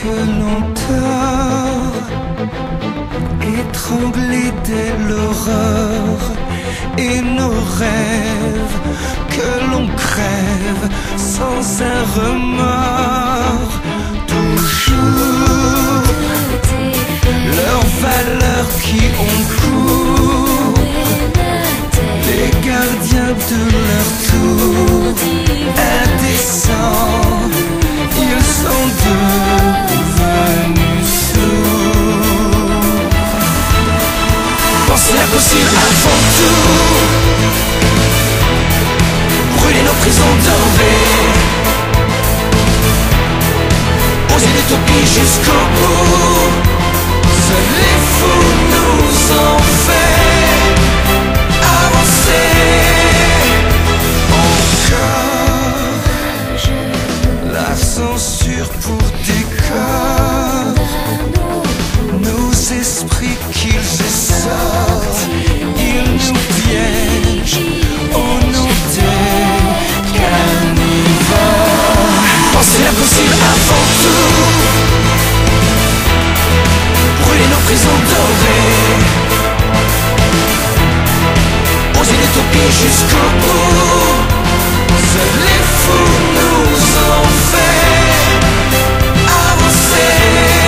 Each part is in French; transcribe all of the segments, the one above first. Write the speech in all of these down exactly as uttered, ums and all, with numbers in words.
que l'on dort, étranglés dès l'aurore, et nos rêves que l'on crève sans un remords. Toujours leurs valeurs qui ont cours, les gardiens de leur tour, indécents, ils sont devenus sourds. Penser l'impossible avant tout, brûler nos prisons dorées, oser l'utopie jusqu'au bout. Seuls les fous nous ont fait avancer. Encore la censure pour décor, nos esprits qu'ils essortent, ils nous piègent au nom des carnivores. Penser l'impossible avant tout, brûler nos prisons dorées, oser l'utopie jusqu'au bout. Seuls les fous nous ont fait avancer.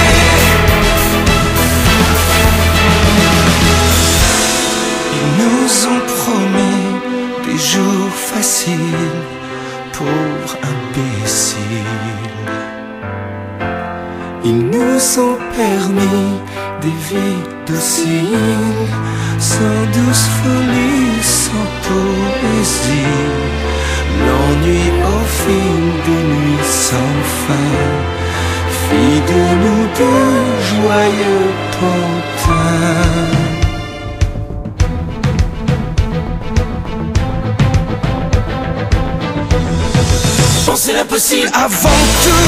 Ils nous ont promis des jours faciles, pauvres imbéciles. Ils nous ont permis des vies dociles, sans douce folie, sans poésie. L'ennui au fil des nuits sans fin fit de nous deux joyeux pantins. Penser l'impossible avant tout,